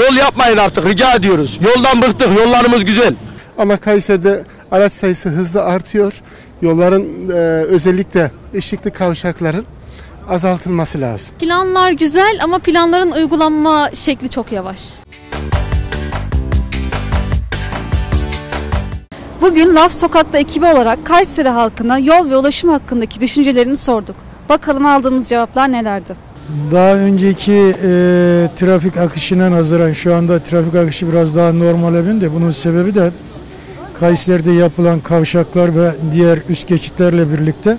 Yol yapmayın artık, rica ediyoruz. Yoldan bıktık, yollarımız güzel. Ama Kayseri'de araç sayısı hızla artıyor. Yolların özellikle ışıklı kavşakların azaltılması lazım. Planlar güzel ama planların uygulanma şekli çok yavaş. Bugün Laf Sokak'ta ekibi olarak Kayseri halkına yol ve ulaşım hakkındaki düşüncelerini sorduk. Bakalım aldığımız cevaplar nelerdi? Daha önceki trafik akışına nazaran şu anda trafik akışı biraz daha normale bindi. Bunun sebebi de Kayseri'de yapılan kavşaklar ve diğer üst geçitlerle birlikte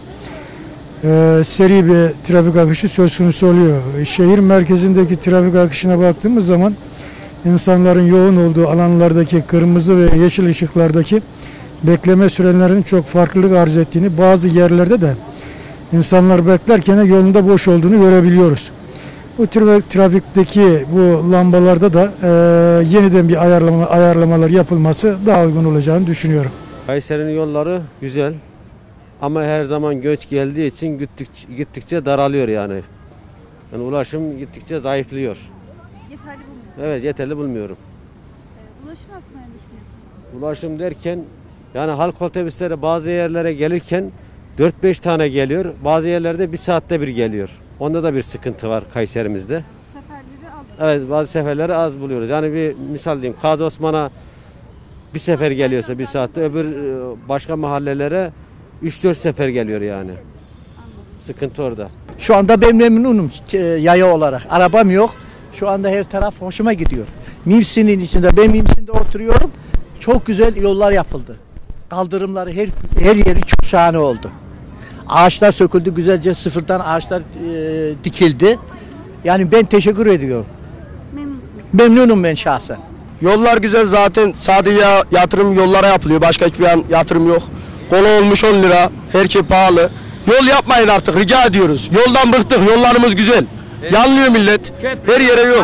seri bir trafik akışı söz konusu oluyor. Şehir merkezindeki trafik akışına baktığımız zaman insanların yoğun olduğu alanlardaki kırmızı ve yeşil ışıklardaki bekleme sürelerinin çok farklılık arz ettiğini, bazı yerlerde de insanlar beklerken yolunda boş olduğunu görebiliyoruz. Bu tür trafikteki bu lambalarda da yeniden bir ayarlamalar yapılması daha uygun olacağını düşünüyorum. Kayseri'nin yolları güzel ama her zaman göç geldiği için gittikçe daralıyor yani. Yani ulaşım gittikçe zayıflıyor. Yeterli bulmuyorsunuz. Evet, yeterli bulmuyorum. Ulaşım hakkında ne düşünüyorsunuz? Ulaşım derken yani halk otobüsleri bazı yerlere gelirken 4-5 tane geliyor. Bazı yerlerde bir saatte bir geliyor. Onda da bir sıkıntı var Kayserimizde. Seferleri az. Evet, bazı seferleri az buluyoruz. Yani bir misal diyeyim, Gazi Osman'a bir sefer geliyorsa bir saatte, öbür başka mahallelere 3-4 sefer geliyor yani. Sıkıntı orada. Şu anda ben memnunum yaya olarak. Arabam yok. Şu anda her taraf hoşuma gidiyor. Mimsi'nin içinde, ben Mimsi'nde oturuyorum. Çok güzel yollar yapıldı. Kaldırımları her yeri çok şahane oldu. Ağaçlar söküldü, güzelce sıfırdan ağaçlar dikildi. Yani ben teşekkür ediyorum. Memnunsunuz. Memnunum ben şahsen. Yollar güzel zaten, sadece yatırım yollara yapılıyor. Başka hiçbir yatırım yok. Kola olmuş 10 lira, her şey pahalı. Yol yapmayın artık, rica ediyoruz. Yoldan bıktık, yollarımız güzel. Yanlıyor millet, her yere yol.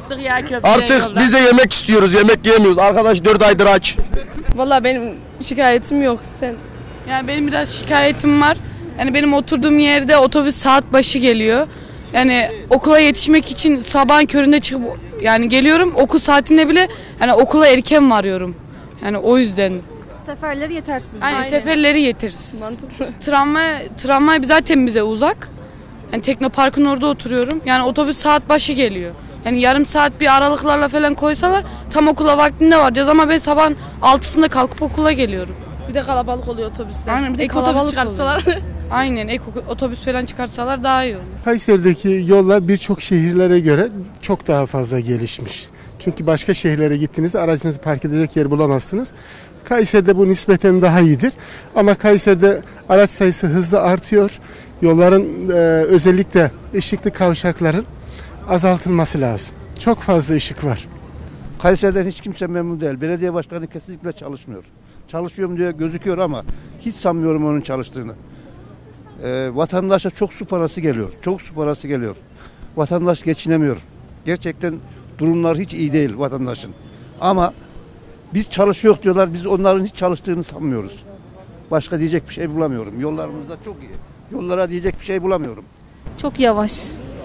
Artık biz de yemek istiyoruz, yemek yiyemiyoruz. Arkadaş 4 aydır aç. Vallahi benim şikayetim yok. Yani benim biraz şikayetim var. Yani benim oturduğum yerde otobüs saat başı geliyor. Yani okula yetişmek için sabahın köründe çıkıp yani geliyorum. Okul saatinde bile yani okula erken varıyorum. Yani o yüzden. Seferleri yetersiz. Aynen. Seferleri yetersiz. Mantıklı. Tramvay zaten bize uzak. Yani Teknopark'ın orada oturuyorum. Yani otobüs saat başı geliyor. Yani yarım saat bir aralıklarla falan koysalar tam okula vaktinde varacağız ama ben sabahın 6'sında kalkıp okula geliyorum. Bir de kalabalık oluyor otobüste. Aynen, bir de ek otobüs çıkartsalar. Aynen, ek otobüs falan çıkartsalar daha iyi olur. Kayseri'deki yollar birçok şehirlere göre çok daha fazla gelişmiş. Çünkü başka şehirlere gittiğinizde aracınızı park edecek yer bulamazsınız. Kayseri'de bu nispeten daha iyidir. Ama Kayseri'de araç sayısı hızla artıyor. Yolların özellikle ışıklı kavşakların azaltılması lazım. Çok fazla ışık var. Kayseri'den hiç kimse memnun değil. Belediye başkanı kesinlikle çalışmıyor. Çalışıyorum diye gözüküyor ama hiç sanmıyorum onun çalıştığını. Vatandaşa çok su parası geliyor. Çok su parası geliyor. Vatandaş geçinemiyor. Gerçekten durumlar hiç iyi değil vatandaşın. Ama biz çalışıyor diyorlar. Biz onların hiç çalıştığını sanmıyoruz. Başka diyecek bir şey bulamıyorum. Yollarımız da çok iyi. Yollara diyecek bir şey bulamıyorum. Çok yavaş.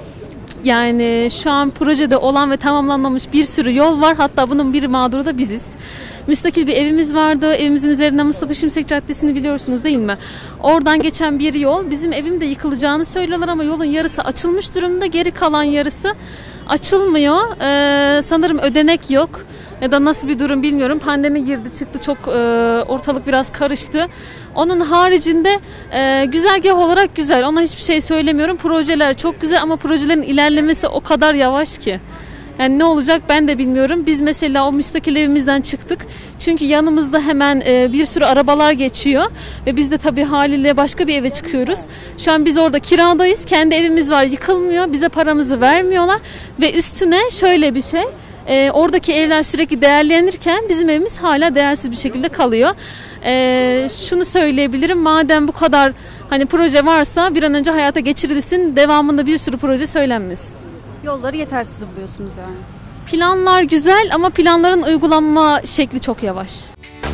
Yani şu an projede olan ve tamamlanmamış bir sürü yol var. Hatta bunun bir mağduru da biziz. Müstakil bir evimiz vardı. Evimizin üzerinden Mustafa Şimşek Caddesi'ni biliyorsunuz değil mi? Oradan geçen bir yol. Bizim evim de yıkılacağını söylüyorlar ama yolun yarısı açılmış durumda. Geri kalan yarısı açılmıyor. Sanırım ödenek yok. Ya da nasıl bir durum bilmiyorum. Pandemi girdi çıktı, çok ortalık biraz karıştı. Onun haricinde güzergah olarak güzel. Ona hiçbir şey söylemiyorum. Projeler çok güzel ama projelerin ilerlemesi o kadar yavaş ki. Yani ne olacak ben de bilmiyorum. Biz mesela o müstakil evimizden çıktık. Çünkü yanımızda hemen bir sürü arabalar geçiyor. Ve biz de tabii haliyle başka bir eve çıkıyoruz. Şu an biz orada kiradayız. Kendi evimiz var, yıkılmıyor. Bize paramızı vermiyorlar. Ve üstüne şöyle bir şey. Oradaki evler sürekli değerlenirken bizim evimiz hala değersiz bir şekilde kalıyor. Şunu söyleyebilirim, madem bu kadar hani proje varsa bir an önce hayata geçirilsin, devamında bir sürü proje söylenmesin. Yolları yetersiz buluyorsunuz yani. Planlar güzel ama planların uygulanma şekli çok yavaş.